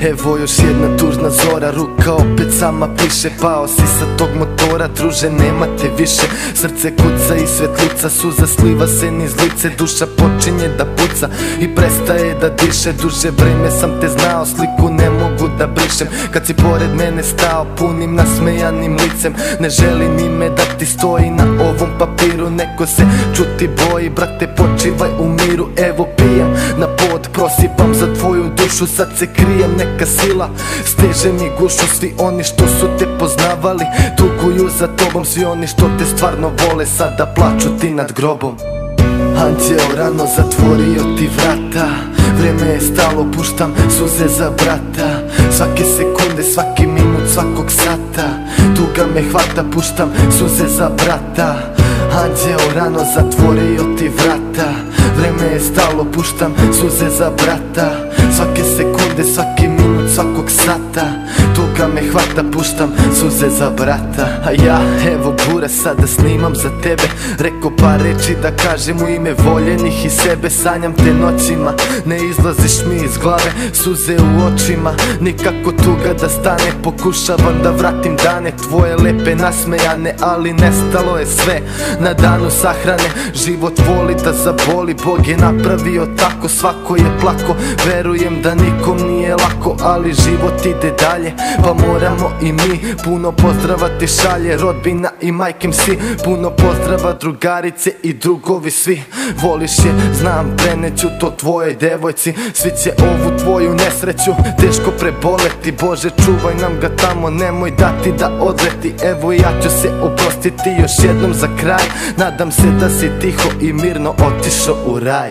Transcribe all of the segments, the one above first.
Evo još jedna tužna zora, ruka opet sama piše. Pao si sa tog motora, druže nema te više. Srce kuca i svetlica, suza sliva se niz lice. Duša počinje da puca i prestaje da diše. Duže vreme sam te znao, sliku ne mogu da brišem. Kad si pored mene stao, punim nasmejanim licem. Ne želim ime da ti stoji na ovom papiru. Neko se čuti boji, brate počivaj u miru. Evo pijem na pod, prosipam za tvoju dušu. Sad se krijem, neka sila steže mi gušu. Svi oni što su te poznavali tuguju za tobom. Svi oni što te stvarno vole sada plaču ti nad grobom. Anđeo rano zatvorio ti vrata, vreme je stalo, puštam suze za brata. Svake sekunde, svaki minut, svakog sata tuga me hvata, puštam suze za brata. Anđeo rano zatvorio ti vrata, vreme je stalo, puštam suze za brata. Svake sekunde, svaki minut, svakog sata tuga me hvata, puštam suze za brata. A ja, evo bura, sada snimam za tebe. Reko par reči da kažem u ime voljenih i sebe. Sanjam te noćima, ne izlaziš mi iz glave. Suze u očima, nikako tuga da stane. Pokušavam da vratim dane tvoje lepe nasmejane, ali nestalo je sve na danu sahrane. Život voli da zaboli, Bog je napravio tako. Svako je plako, verujem da nikom nije lako, ali život ide dalje, pa moramo i mi. Puno pozdrava ti šalje rodbina i majkim si. Puno pozdrava drugarice i drugovi svi. Voliš je, znam, preneću to tvojoj devojci. Svi će ovu tvoju nesreću teško preboleti. Bože čuvaj nam ga tamo, nemoj dati da odleti. Evo ja ću se oprostiti još jednom za kraj. Nadam se da si tiho i mirno otišao u raj.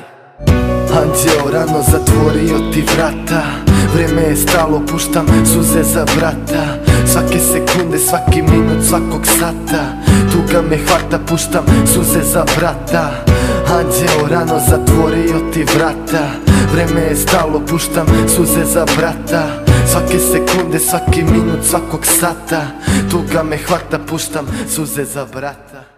Anđeo rano zatvorio ti vrata, vreme je stalo, puštam suze za brata. Svake sekunde, svaki minut, svakog sata tuga me hvata, puštam suze za brata. Anđeo rano zatvorio ti vrata, vreme je stalo, puštam suze za brata. Svake sekunde, svaki minut, svakog sata tuga me hvata, puštam suze za brata.